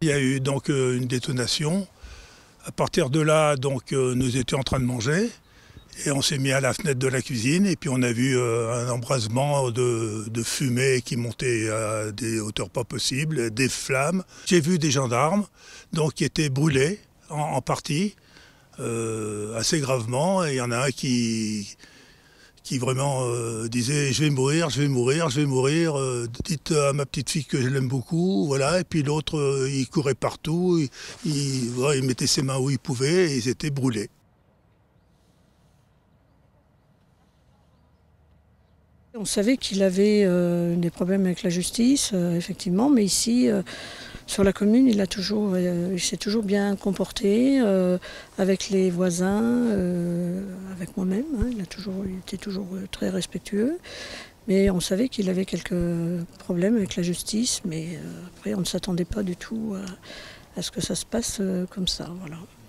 Il y a eu donc une détonation. À partir de là, donc, nous étions en train de manger et on s'est mis à la fenêtre de la cuisine et puis on a vu un embrasement de fumée qui montait à des hauteurs pas possibles, des flammes. J'ai vu des gendarmes donc, qui étaient brûlés en partie, assez gravement. Et il y en a un qui vraiment disait « je vais mourir, je vais mourir, je vais mourir, dites à ma petite fille que je l'aime beaucoup », voilà. Et puis l'autre, il courait partout, il mettait ses mains où il pouvait et ils étaient brûlés. On savait qu'il avait des problèmes avec la justice, effectivement, mais ici, sur la commune, il s'est toujours bien comporté avec les voisins, avec moi-même. Hein, il était toujours très respectueux. Mais on savait qu'il avait quelques problèmes avec la justice, mais après, on ne s'attendait pas du tout à ce que ça se passe comme ça. Voilà.